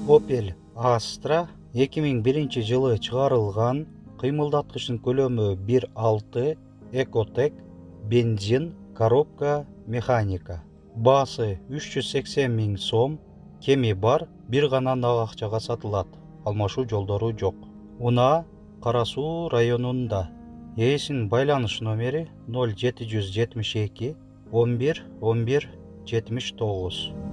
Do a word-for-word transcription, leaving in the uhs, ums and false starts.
Opel Astra эки миң биринчи жылы чыгарылган, кыймылдаткычтын көлөмү бир алты, Экотек, бензин, коробка механика. Баасы үч жүз сексен миң сом, кеми бар, бир гана нак акчага сатылат, алмашуу жолдору жок. Унаа Кара Суу районунда. Ээсинин байланыш номери ноль жети жүз жетимиш эки он бир он бир жетимиш тогуз.